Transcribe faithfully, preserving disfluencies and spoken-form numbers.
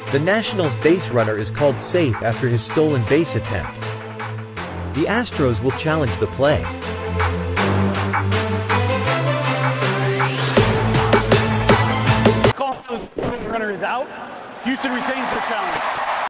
The Nationals' base runner is called safe after his stolen base attempt. The Astros will challenge the play. Call for the runner is out. Houston retains the challenge.